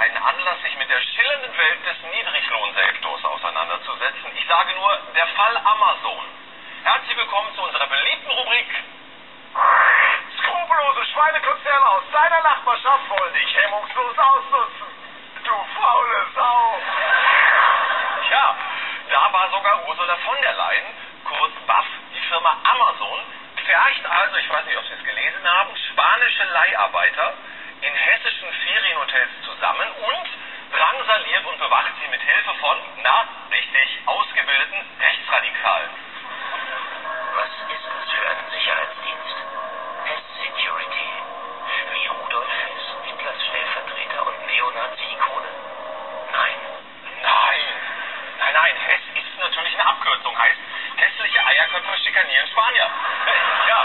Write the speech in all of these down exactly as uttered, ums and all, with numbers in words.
einen Anlass, sich mit der schillernden Welt des Niedriglohnsektors auseinanderzusetzen. Ich sage nur, der Fall Amazon. Herzlich willkommen zu unserer beliebten Rubrik. Skrupellose Schweinekonzerne aus deiner Nachbarschaft wollen dich hemmungslos ausnutzen. Du faule Sau. Ja, da war sogar Ursula von der Leyen, kurz B A F, die Firma Amazon, pfercht also, ich weiß nicht, ob Sie es gelesen haben, spanische Leiharbeiter in hessischen Ferienhotels zusammen und drangsaliert und bewacht sie mit Hilfe von, na, richtig, ausgebildeten Rechtsradikalen. Was ist das für ein Sicherheitsdienst? Hess Security. Wie Rudolf Hess, Hitlers Stellvertreter und Neonazi-Ikone? Nein. Nein. Nein, nein, Hess ist natürlich eine Abkürzung, heißt hässliche Eierköpfe schikanieren Spanier. Ja.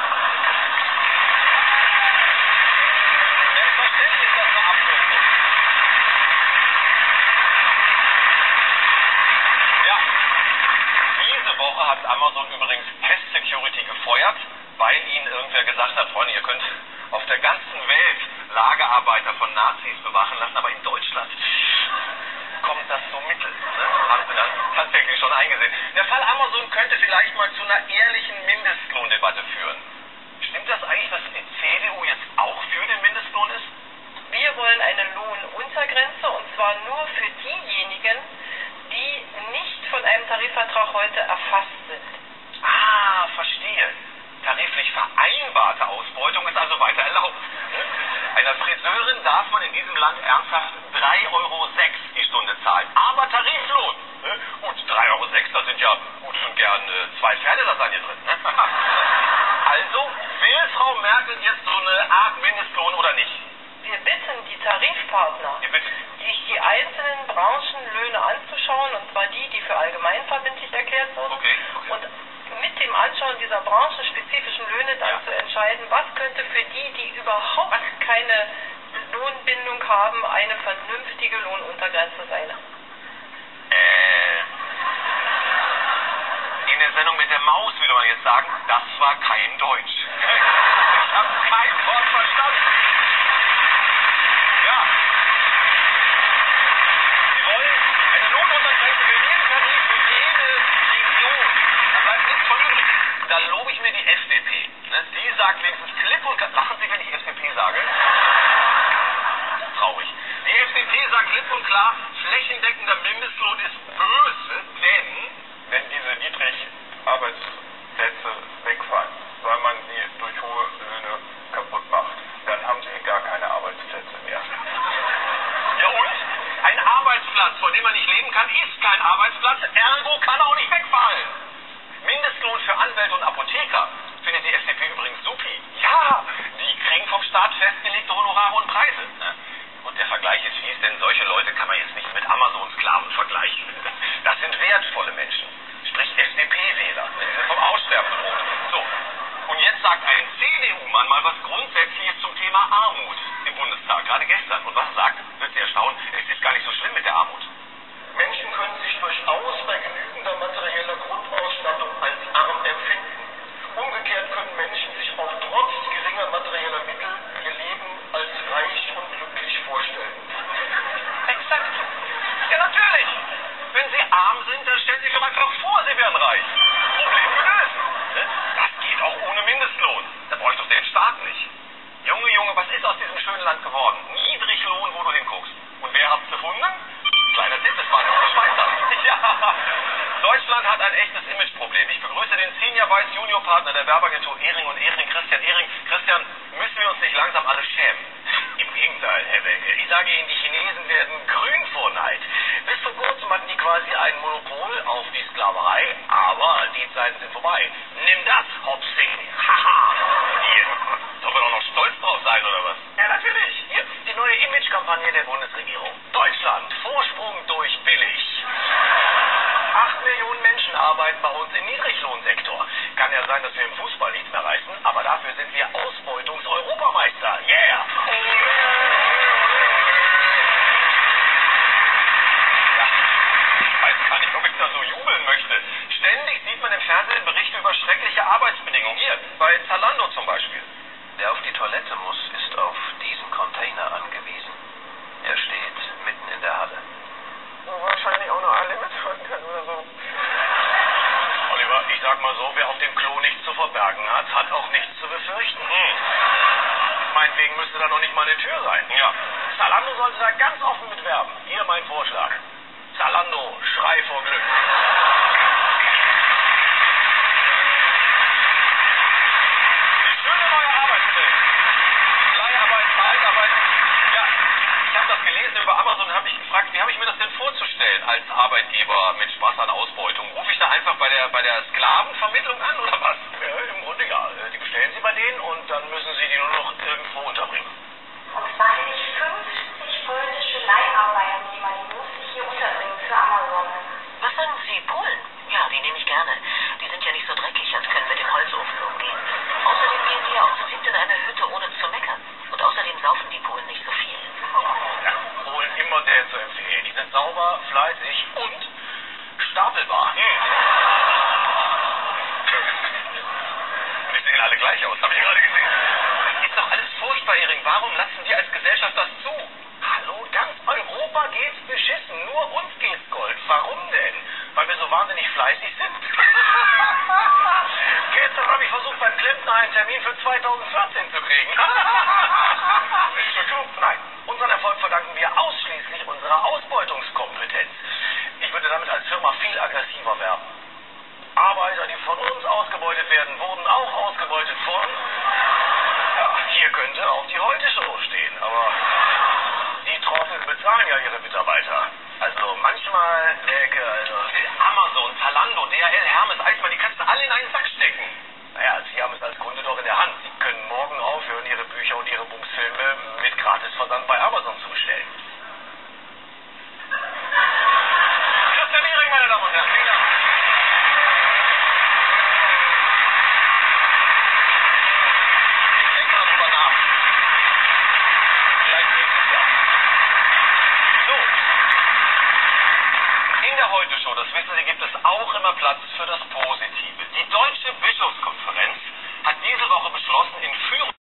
Selbstverständlich ist das eine Abkürzung. Ja. Diese Woche hat Amazon übrigens Hess Security gefeuert, weil ihnen irgendwer gesagt hat, Freunde, ihr könnt auf der ganzen Welt Lagerarbeiter von Nazis bewachen lassen, aber in Deutschland kommt das so mittel. Ne? Haben Sie das tatsächlich schon eingesehen. Der Fall Amazon könnte vielleicht mal zu einer ehrlichen Mindestlohndebatte führen. Stimmt das eigentlich, dass die C D U jetzt auch für den Mindestlohn ist? Wir wollen eine Lohnuntergrenze, und zwar nur für diejenigen, die nicht von einem Tarifvertrag heute erfasst sind. Ah, verstehe. Tariflich vereinbarte Ausbeutung ist also weiter erlaubt. Einer Friseurin darf man in diesem Land ernsthaft drei Euro sechs die Stunde zahlen. Aber Tariflohn. Und drei Euro sechs, da sind ja gut und gern zwei Pferdelasagne drin. Also, will Frau Merkel jetzt so eine Art Mindestlohn oder nicht? Wir bitten die Tarifpartner, Ihr bittet. sich die einzelnen Branchenlöhne anzuschauen, und zwar die, die für allgemeinverbindlich erklärt wurden. Okay, okay. Und mit dem Anschauen dieser branchenspezifischen Löhne dann Ja. zu entscheiden, was könnte für die, die überhaupt keine Lohnbindung haben, eine vernünftige Lohnuntergrenze sein. Äh. In der Sendung mit der Maus, würde man jetzt sagen, das war kein Deutsch. Ich habe kein Wort verstanden. Ja. Sie wollen eine Lohnuntergrenze für jeden Tarif, für jede Region. Da bleibt nichts von übrig. Da lobe ich mir die F D P. Ne? Die sagt wenigstens klipp und klar. Lachen Sie, wenn ich F D P sage? Traurig. Die F D P sagt klipp und klar, flächendeckender Mindestlohn ist böse, denn Wenn diese Niedrigarbeitsplätze wegfallen, weil man sie durch hohe Löhne kaputt macht, dann haben sie gar keine Arbeitsplätze mehr. ja und? Ein Arbeitsplatz, von dem man nicht leben kann, ist kein Arbeitsplatz, ergo kann er auch nicht wegfallen. Mindestlohn für Anwälte und Apotheker findet die F D P übrigens supi. Ja, die kriegen vom Staat festgelegte Honorare und Preise. Ne? Und der Vergleich ist fies, denn solche Leute kann man jetzt nicht mit Amazon-Sklaven vergleichen. Das sind wertvolle Menschen, sprich F D P-Wähler, die sind vom Aussterben bedroht. So, und jetzt sagt ein C D U-Mann mal was Grundsätzliches zum Thema Armut im Bundestag, gerade gestern. Und was er sagt, wird Sie erstaunen, es ist gar nicht so schlimm mit der Armut. Menschen können sich durchaus bei genügender materieller Grundausstattung als arm empfinden. Umgekehrt können Menschen sich auch trotz geringer materieller Mittel ihr Leben als reich und glücklich vorstellen. Exakt. Ja, natürlich. Wenn Sie arm sind, dann stellen Sie sich doch einfach vor, Sie wären reich. Problem gelöst. Ne? Das geht auch ohne Mindestlohn. Da brauche ich doch den Staat nicht. Junge, Junge, was ist aus diesem schönen Land geworden? Niedriglohn, wo du hinguckst. Und wer hat's gefunden? Kleiner Tipp, es waren die Schweizer. Ja. Deutschland hat ein echtes Imageproblem. Ich begrüße den Senior Vice Junior Partner der Werbeagentur Ehring und Ehring, Christian Ehring. Christian, müssen wir uns nicht langsam alle schämen? Im Gegenteil, Herr Welke. Ich sage Ihnen, die Chinesen werden grün vor Neid. Bis vor kurzem hatten die quasi ein Monopol auf die Sklaverei, aber die Zeiten sind vorbei. Nimm das, Hopsing. Haha. Hier. Sollen wir doch noch stolz drauf sein, oder was? Ja, natürlich. Hier, die neue Imagekampagne der Bundesregierung. Deutschland, Vorsprung durch billig. Acht Millionen Menschen arbeiten bei uns im Niedriglohnsektor. Kann ja sein, dass wir im Fußball nichts mehr reißen, aber dafür sind wir Ausbeutungs-Europameister. Yeah! Ja, ich weiß gar nicht, ob ich da so jubeln möchte. Ständig sieht man im Fernsehen Berichte über schreckliche Arbeitsbedingungen. Hier, bei Zalando zum Beispiel. Wer auf die Toilette muss, ist auf diesen Container angewiesen. Er steht mitten Deswegen müsste da noch nicht mal eine Tür sein. Ja. Zalando sollte da ganz offen mitwerben. Hier mein Vorschlag. Zalando, Schrei vor Glück. Schöne neue Arbeitswelt. Leiharbeit, Zeitarbeit. Ja, ich habe das gelesen über Amazon und habe mich gefragt, wie habe ich mir das denn vorzustellen als Arbeitgeber mit Spaß an Ausbeutung? Rufe ich da einfach bei der bei der Sklavenvermittlung an oder was? Ja, im Grunde ja. Die bestellen Sie bei denen und dann müssen Sie die nur noch irgendwo unterbringen. Und zwar hätte ich fünfzig polnische Leiharbeitnehmer, die muss ich hier unterbringen für Amazon. Was sagen Sie, Polen? Ja, die nehme ich gerne. Die sind ja nicht so dreckig und können mit dem Holzofen umgehen. Außerdem gehen die ja auch zu siebt in eine Hütte, ohne zu meckern. Und außerdem saufen die Polen nicht so viel. Ja, Polen immer sehr zu empfehlen. Die sind sauber, fleißig und stapelbar. Hm. Die sehen alle gleich aus, habe ich gerade gesehen. Ist doch alles furchtbar, Ehring. Warum lassen wir als Gesellschaft das zu? Hallo, ganz Europa geht's beschissen. Nur uns geht's Gold. Warum denn? Weil wir so wahnsinnig fleißig sind? Gestern habe ich versucht, beim Klempner einen Termin für zweitausendvierzehn zu kriegen. Nicht bekloppt. Nein, unseren Erfolg verdanken wir ausschließlich unserer Ausbeutungskompetenz. Ich würde damit als Firma viel aggressiver werben. Arbeiter, die von uns ausgebeutet werden, wurden auch ausgebeutet von... Ja, hier könnte auch die Heute-Show stehen, aber die Trottel bezahlen ja ihre Mitarbeiter. Also manchmal denke, also... Amazon, Zalando, D H L, Hermes, Eismann, die kannst du alle in einen Sack stecken. Naja, Sie haben es als Kunde doch in der Hand. Sie können morgen aufhören, Ihre Bücher und Ihre Bumsfilme mit Gratisversand bei Amazon zu bestellen. Christian Ehring, meine Damen und Herren, vielen Dank. Denk mal drüber nach. Vielleicht nächstes Jahr. So. In der Heute-Show, das wissen Sie, gibt es auch immer Platz für das Positive. Die Deutsche Bischofskonferenz hat diese Woche beschlossen, in Führung